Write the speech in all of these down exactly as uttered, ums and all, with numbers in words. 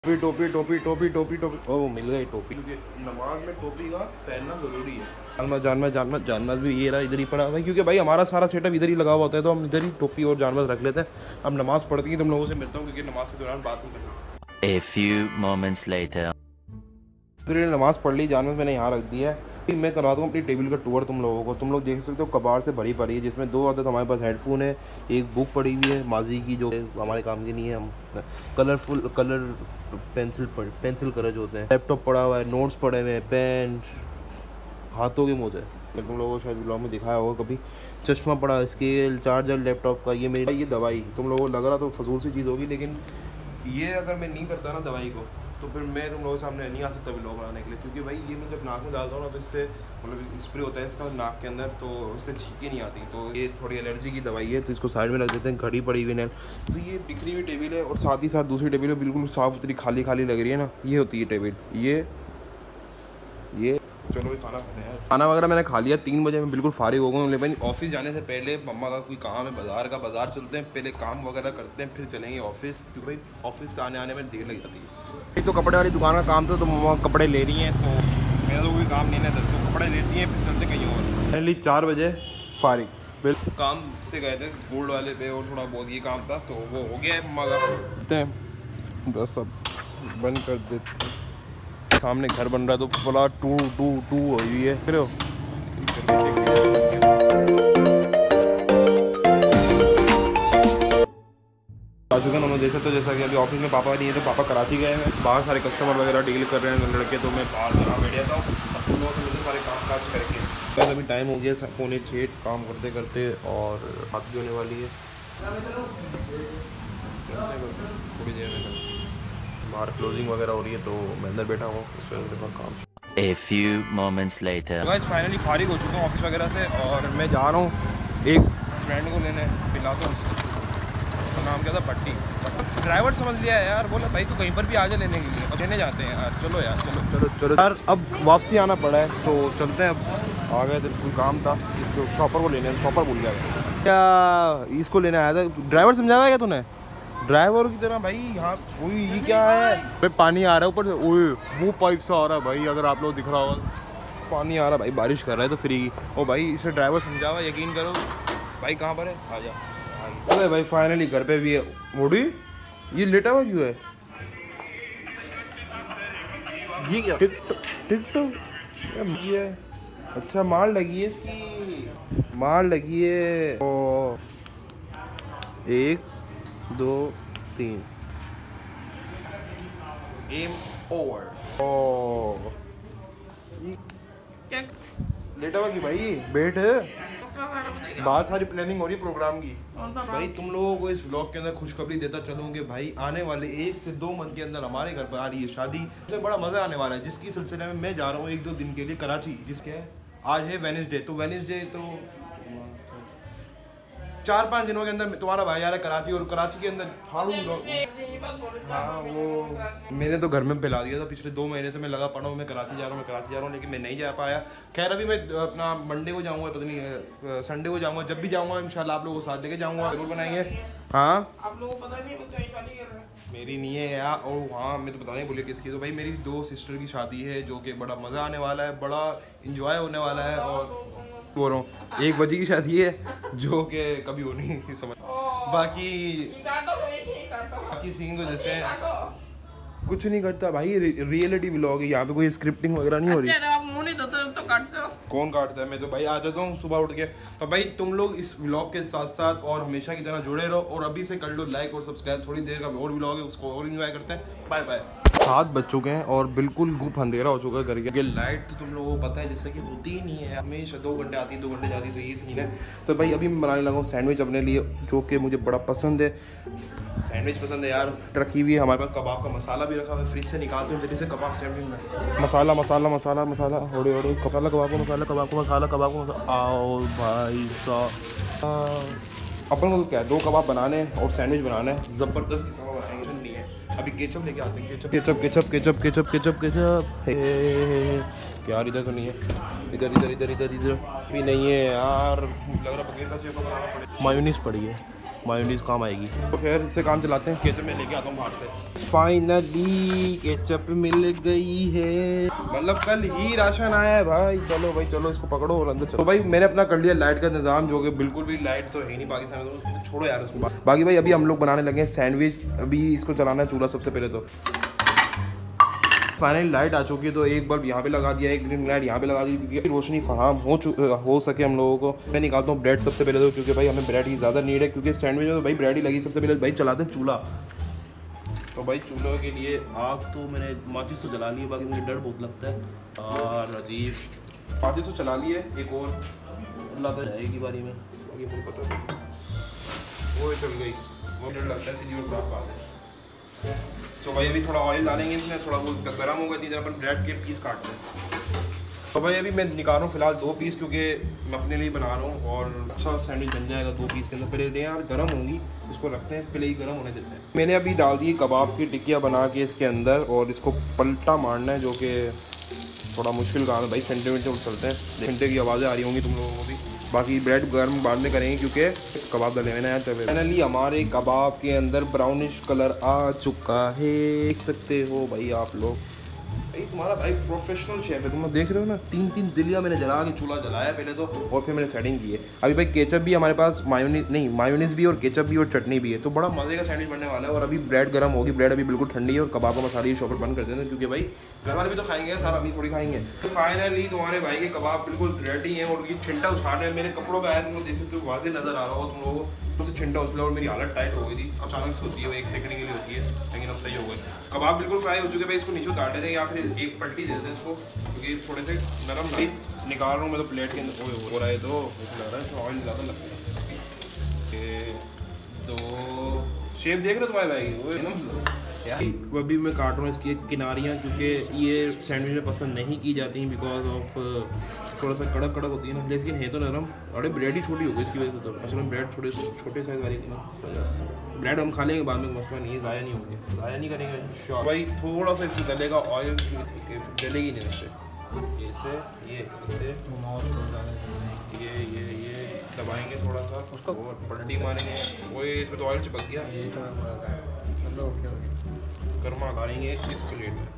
टोपी टोपी टोपी टोपी टोपी टोपी ओ मिल गई टोपी, क्योंकि नमाज में टोपी का पहनना जरूरी है। जानवर जानवर जानवर जानवर भी ये रहा इधर ही पड़ा भाई, क्योंकि भाई हमारा सारा सेटअप इधर ही लगा हुआ होता है, तो हम इधर ही टोपी और जानवर रख लेते हैं। अब नमाज पढ़ती है, तुम लोगों से मिलता हूँ, क्योंकि नमाज के दौरान बात नहीं करता। A few moments later. नमाज पढ़ ली, जानवर मैंने यहाँ रख दिया है। मैं करा दूँ अपनी टेबल का टूर तुम लोगों को। तुम लोग देख सकते हो कबाड़ से भरी पड़ी है, जिसमें दो आदत हमारे पास हेडफोन है, एक बुक पड़ी हुई है माजी की जो हमारे काम की नहीं है। हम colourful colour pencil pencil colour जो होते हैं, लैपटॉप पड़ा हुआ है, नोट्स पड़े हुए हैं, पेन, हाथों के मोजे। मैं तुम लोगों को शायद ब्लॉग में दिखाया होगा कभी। चश्मा पड़ा, स्केल, चार्जर लैपटॉप का। ये मेरी ये दवाई तुम लोगों को लग रहा तो फजूल सी चीज़ होगी, लेकिन ये अगर मैं नहीं करता ना दवाई को, तो फिर मैं तुम लोगों के सामने नहीं आ सकता व्लॉग बनाने के लिए, क्योंकि भाई ये मैं जब नाक में डालता हूँ ना, तो इससे मतलब स्प्रे होता है इसका नाक के अंदर, तो इससे छींकें नहीं आती। तो ये थोड़ी एलर्जी की दवाई है, तो इसको साइड में रख देते हैं। घड़ी पड़ी हुई है, तो ये बिखरी हुई टेबल है, और साथ ही साथ दूसरी टेबल बिल्कुल साफ सुथरी खाली खाली लग रही है ना, ये होती है टेबल। ये ये चलो भाई खाना खाते हैं। खाना वगैरह मैंने खा लिया, तीन बजे मैं बिल्कुल फारिग हो गया हूँ। लेकिन ऑफिस जाने से पहले मम्मा का कोई काम है बाज़ार का, बाज़ार चलते हैं, पहले काम वगैरह करते हैं, फिर चलेंगे ऑफिस, क्योंकि भाई ऑफिस से आने आने में देर लग जाती है। एक तो कपड़े वाली दुकान का काम था, तो मम्मा कपड़े ले रही हैं, तो मेरा तो कोई काम नहीं है, तो कपड़े लेती हैं, फिर चलते कहीं और। फाइनली चार बजे फारिग, बिल्कुल काम से गए थे गोल्ड वाले पे, और थोड़ा बहुत ये काम था, तो वो हो गया है मम्मा का। बस अब बंद कर देते। सामने घर बन रहा है, तो बोला टू टू टू हुई है फिर उन्होंने देखा। तो जैसा कि अभी ऑफिस में पापा नहीं है, तो पापा कराची गए हैं, बाहर सारे कस्टमर वगैरह डील कर रहे हैं लड़के, तो मैं बाहर जहाँ बैठ जाता हूँ, अब तुम लोगों से मिलते सारे काम काज करके। बस अभी टाइम हो गया पौने छः, काम करते करते, और हाथ भी होने वाली है थोड़ी देर में। बाहर क्लोजिंग वगैरह हो रही है, तो मैं अंदर बैठा हूँ, इस वजह से काम। A few moments later. Guys finally फारिग हो चुका हूँ ऑफिस वगैरह से, और मैं जा रहा हूँ एक फ्रेंड को लेने, पिलाता हूँ उसका। तो नाम क्या था, पट्टी। ड्राइवर समझ लिया है यार, बोला भाई तू कहीं पर भी आ जा लेने के लिए, और लेने जाते हैं यार। चलो यार चलो चलो चलो यार, अब वापसी आना पड़ा है, तो चलते हैं। अब आ गए थे, कोई काम था, इसको शॉपर को लेने, शॉपर भूल गया क्या, इसको लेने आया था। ड्राइवर समझाया क्या तूने ड्राइवर की तरह भाई? यहाँ कोई ये क्या है भाई, पानी आ रहा है ऊपर से, ओए वो पाइप से आ रहा है भाई, अगर आप लोग दिख रहा होगा पानी आ रहा है भाई, बारिश कर रहा है तो फ्री। ओ भाई इसे ड्राइवर समझावा, यकीन करो भाई। कहाँ पर है, आ जा। अरे भाई फाइनली घर पे भी है। मोड़ी ये लेटा हुआ क्यों है, ये क्या टिकटॉक टिकटॉक ये? अच्छा मार लगी है इसकी, मार लगी है। ओ एक दो तीन, गेम ओवर। ओ क्या लेटा हुआ की भाई, बैठ। बहुत सारी प्लानिंग हो रही है प्रोग्राम की भाई। तुम लोगों को इस व्लॉग के अंदर खुशखबरी देता चलूंगे भाई, आने वाले एक से दो मंथ के अंदर हमारे घर पर आ रही है शादी, उसमें बड़ा मजा आने वाला है, जिसकी सिलसिले में मैं जा रहा हूँ एक दो दिन के लिए कराची। जिसके है आज है वेडनेसडे, तो वेडनेसडे तो चार पाँच दिनों के अंदर तुम्हारा भाई आ रहा है कराची, और कराची के अंदर हाँ वो मैंने तो घर में पिला दिया था। पिछले दो महीने से मैं लगा पड़ा हूँ, मैं कराची जा रहा हूँ, मैं कराची जा रहा हूँ, लेकिन मैं नहीं जा पाया। खैर अभी मैं अपना मंडे को जाऊँगा, पता नहीं संडे को जाऊँगा, जब भी जाऊँगा इंशाल्लाह आप लोगों को साथ लेके जाऊँगा, जरूर बनाएंगे। हाँ आप लोगों को पता नहीं है शादी कर रहे हैं मेरी नहीं है यार, और हाँ मैं तो पता नहीं बोले किसकी, तो भाई मेरी दो सिस्टर की शादी है, जो कि बड़ा मज़ा आने वाला है, बड़ा इंजॉय होने वाला है। और बोल रहा हूँ एक बजे की शादी है, जो कि कभी होनी नहीं समझ। बाकी बाकी सीन तो जैसे कुछ नहीं करता भाई, रियलिटी व्लॉग है, यहाँ पे कोई स्क्रिप्टिंग वगैरह नहीं हो रही। अच्छा आप मुंह नहीं धोते तो काटते हो? कौन काटता है, मैं तो भाई आ जाता हूँ सुबह उठ के। तो भाई तुम लोग इस व्लॉग के साथ साथ और हमेशा की तरह जुड़े रहो, और अभी से कर लो लाइक और सब्सक्राइब। थोड़ी देर का और व्लॉग है, उसको और एंजॉय करते हैं। Bye bye. सात बज चुके हैं और बिल्कुल गुप अंधेरा हो चुका है घर के। लाइट तो तुम लोगों को पता है जैसे कि होती ही नहीं है, हमेशा दो घंटे आती है दो घंटे जाती है, तो ये सीन है। तो भाई अभी मैं बनाने लगा हूँ सैंडविच अपने लिए, जो कि मुझे बड़ा पसंद है। सैंडविच पसंद है यार, रखी हुई है हमारे पास, कबाब का मसाला भी रखा हुआ है, फ्रिज से निकालते हैं जल्दी से कबाब सैंडविच में। मसाला मसाला मसाला मसाला ओड़े ओड़े मसाला कबाब का मसाला कबाब का मसाला कबाब का मसाला। आओ भाई साहब, अपन को क्या है, दो कबाब बनाने हैं और सैंडविच बनाना है, ज़बरदस्त किस्म का बनाएंगे। नहीं है अभी केचप लेके आते हैं, ketchup ketchup ketchup ketchup ketchup ketchup ketchup यार, इधर तो नहीं है, इधर इधर इधर इधर इधर भी नहीं है यार, लग रहा पनीर का शेक बनाना पड़ेगा। मायोनीज पड़ी है, मायोनीज काम आएगी। तो फिर इससे काम चलाते हैं। केचप मैं लेके आता हूँ बाहर से। फाइनली केचप मिल गई है, मतलब कल ही राशन आया है भाई। चलो भाई चलो इसको पकड़ो और अंदर चलो। तो भाई मैंने अपना कर लिया लाइट का इंतजाम, जो कि बिल्कुल भी लाइट तो है नहीं पाकिस्तान में, तो छोड़ो यार उसको। बाकी भाई अभी हम लोग बनाने लगे हैं सैंडविच। अभी इसको चलाना है चूल्हा सबसे पहले। तो फाइनली लाइट आ चुकी है, तो एक बल्ब यहाँ पे लगा दिया, एक ग्रीन लाइट यहाँ पे लगा दी, क्योंकि रोशनी फराहम हो हो सके हम लोगों को। मैं निकालता हूँ ब्रेड सबसे पहले, तो क्योंकि भाई हमें ब्रेड की ज़्यादा नीड है, क्योंकि सैंडविच में तो भाई ब्रेड ही लगी। सबसे पहले भाई चलाते हैं चूल्हा। तो भाई चूल्हे के लिए आग तो मैंने माचिस तो जला ली है, बाकी मुझे डर बहुत लगता है और अजीब। माचिस तो चला ली है, एक और अल्लाह तो जाएगी बारी में, बाकी मुझे पता नहीं वो चल गई, वो डर लगता है सीधी साफ बात है। तो भाई अभी थोड़ा ऑयल डालेंगे इसमें, थोड़ा वो गर्म होगा, इतनी देर अपन ब्रेड के पीस काटते हैं। तो भाई अभी मैं निकाल रहा हूँ फिलहाल दो पीस, क्योंकि मैं अपने लिए बना रहा हूँ और अच्छा सैंडविच बन जाएगा दो पीस के अंदर। पहले यार गर्म होंगी, इसको रखते हैं, पहले ही गर्म होने देते हैं। मैंने अभी डाल दी कबाब की टिक्किया बना के इसके अंदर, और इसको पलटा मारना है, जो कि थोड़ा मुश्किल काम है भाई। सेंटीमीटर चलते हैं, घंटे की आवाज़ें आ रही होंगी तुम लोगों को भी। बाकी ब्रेड गर्म बाद में करेंगे, क्योंकि कबाब डले हुए ना यार। फाइनली हमारे कबाब के अंदर ब्राउनिश कलर आ चुका है, देख सकते हो भाई आप लोग। भाई तुम्हारा भाई प्रोफेशनल शेफ है, तुम देख रहे हो ना। तीन तीन दिलिया मैंने जला के चूल्हा जलाया पहले तो, और फिर मैंने सेटिंग की है। अभी भाई केचप भी हमारे पास, मायोनीज नहीं मायोनीज भी और केचप भी और चटनी भी है, तो बड़ा मजे का सैंडविच बनने वाला है। और अभी ब्रेड गर्म होगी, ब्रेड अभी बिल्कुल ठंडी है, और कबाब का मसाले शॉपर बंद कर देते हैं, क्योंकि भाई घर वाले भी तो खाएंगे सारा, अभी थोड़ी खाएंगे। तो फाइनली तुम्हारे भाई के कबाब बिल्कुल रेडी हैं, और ये छिंटा उछालने मेरे कपड़ों पे आया, तुम लोग देख सकते हो, वाजे नजर आ रहा होगा तुम लोगों को। तो छिंटा उछला और मेरी हालत टाइट हो गई थी। अचानक से होती है, एक सेकंड के लिए होती है, लेकिन अब सही हो गई। कबाब बिल्कुल फ्राई हो चुके भाई, इसको नीचे उतार देते हैं या फिर एक पलटी दे देते हैं इसको, क्योंकि थोड़े से नरम नहीं निकाल रहा हूँ मैं तो प्लेट के अंदर हो रहा है, तो लग रहा है ऑयल ज़्यादा लगता है। तो शेप देख रहे हो तुम्हारे भाई वो है ना यार। अभी मैं काट रहा हूँ इसकी किनारियाँ, क्योंकि ये सैंडविच में पसंद नहीं की जाती हैं, बिकॉज ऑफ थोड़ा सा कड़क कड़क होती है ना, लेकिन है तो नरम। अरे ब्रेड ही छोटी हो गई इसकी वजह से, तो असल में ब्रेड छोटे छोटे साइज वाली थी ना। ब्रेड हम खा लेंगे बाद में, मसला नहीं है, ज़ाया नहीं होंगे, ज़ाया नहीं करेंगे श्योर भाई। थोड़ा सा इसमें डलेगा ऑयल, डलेगी नहीं इससे, इससे ये इससे ये ये ये दबाएंगे थोड़ा सा उसको, और पलटी मारेंगे। वो इसमें तो ऑयल चिपक गया, गर्मा डालेंगे इस प्लेट में।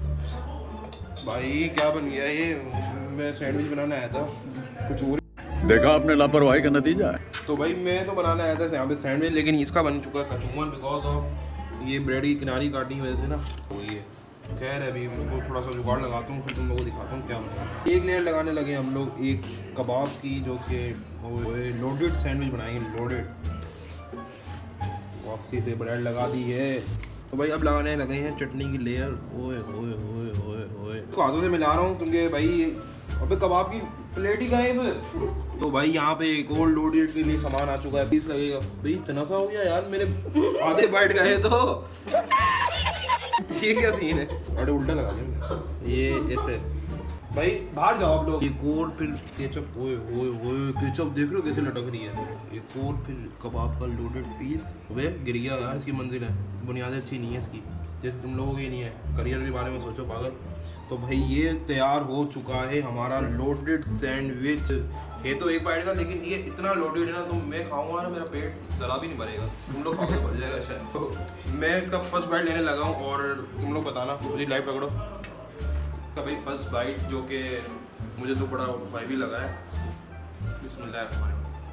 भाई क्या बन गया ये, मैं सैंडविच बनाने आया था, कुछ और देखा आपने लापरवाही का नतीजा है। तो भाई मैं तो बनाने आया था यहाँ पे सैंडविच, लेकिन इसका बन चुका है कचूमर, बिकॉज ऑफ ये ब्रेड की किनारी काटने की वजह से ना। तो ये खैर अभी इसको थोड़ा सा जुगाड़ लगाता हूँ, फिर तुम लोगों को दिखाता हूँ क्या बनेगा। एक लेयर लगाने लगे हम लोग एक कबाब की, जो कि लोडेड सैंडविच बनाएंगे, लोडेड। वापसी से ब्रेड लगा दी है, तो भाई अब लगाने लगे हैं चटनी की लेयर। ओए ओए ओए ओए ओए, तो हाथों से मिला रहा हूँ, क्योंकि भाई अबे कबाब की प्लेट ही गायब है। तो भाई यहाँ पे एक और लोडेड के लिए सामान आ चुका है, पीस लगेगा भाई। इतना सा हो गया यार, मेरे आधे बाइट गए तो ये क्या सीन है। अरे उल्टा लगा देंगे ये ऐसे। भाई बाहर जाओ आप लोग। एक और फिर केचप, ओए ओए ओए केचप देख रहे हो कैसे लटक रही है। एक और फिर कबाब का लोडेड पीस। अबे गिर गया यार, इसकी मंजिल है, बुनियादें अच्छी नहीं है इसकी, जैसे तुम लोगों की नहीं है। करियर के बारे में सोचो पागल। तो भाई ये तैयार हो चुका है हमारा लोडेड सैंडविच। ये तो एक बाइट का, लेकिन ये इतना लोडेड है ना, तो मैं खाऊंगा ना मेरा पेट जरा भी नहीं भरेगा, तुम लोग खाओगे भर जाएगा शायद। तो मैं इसका फर्स्ट बाइट लेने लगा हूँ, और तुम लोग बताना, मुझे लाइव पकड़ो का भाई फर्स्ट बाइट, जो कि मुझे तो बड़ा भाई भी लगा है। बिस्मिल्लाह।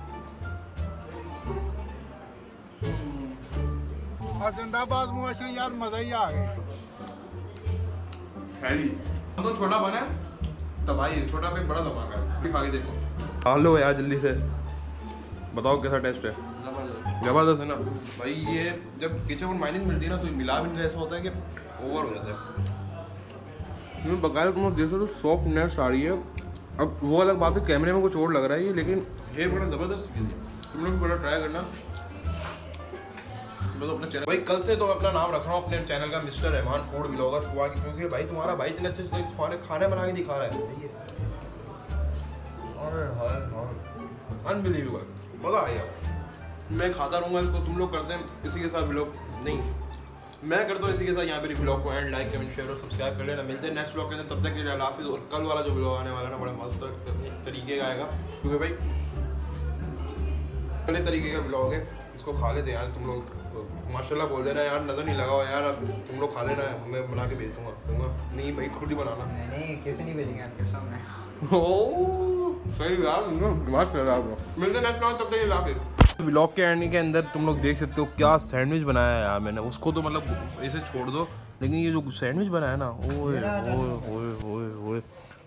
जिंदाबाद मुआशर यार, मजा ही आ गया। तो छोटा बना तबाही, छोटा पे बड़ा धमाका है। खा के देखो, खा लो यार जल्दी से, बताओ कैसा टेस्ट है। जबरदस्त है ना भाई। ये जब केचप और मायोनीज मिलती है ना, तो मिला भी ऐसा होता है कि ओवर हो जाता है। मैं बकाया तुम लोग देखो तो सॉफ्टनेस आ रही है। अब वो अलग बात है, कैमरे में कुछ और लग रहा है ये, लेकिन ये बड़ा ज़बरदस्त चीज़ है। तुम लोग भी बड़ा ट्राई करना। मैं तो अपने चैनल भाई कल से तो अपना नाम रख रहा हूँ अपने चैनल का, मिस्टर रहमान फूड व्लॉगर, क्योंकि भाई तुम्हारा भाई इतने अच्छे से खाने खाने बना के दिखा रहा है। अनबिलीवेबल, मज़ा आया। मैं खाता रहूँगा इसको, तुम लोग करते हैं इसी के साथ व्लॉग, नहीं मैं करता हूँ इसी के साथ यहाँ पे व्लॉग को एंड लाइक कमेंट शेयर और सब्सक्राइब कर लेना। मिलते हैं नेक्स्ट व्लॉग के अंदर, तब तक के लिए अल्लाह हाफिज़। और कल वाला जो व्लॉग आने वाला है ना, बड़ा मस्त तरीके का आएगा, क्योंकि भाई पहले तरीके का व्लॉग है, इसको खा लेते यार तुम लोग माशाल्लाह बोल देना यार, नज़र नहीं लगा यार, अब तुम लोग खा लेना है, मैं बना के भेज दूँगा दूँगा नहीं भाई खुद ही बनाना। नहीं नहीं कैसे नहीं भेजेंगे आपके सामने। ओह सही यार, दिमाग चल रहा है। मिलते नेक्स्ट टाइम, तब तक ये ला के व्लॉग के एंड के अंदर तुम लोग देख सकते हो क्या सैंडविच बनाया है यार मैंने। उसको तो मतलब ऐसे छोड़ दो, लेकिन ये जो सैंडविच बनाया ना, ओए ओए ओए ओए ओए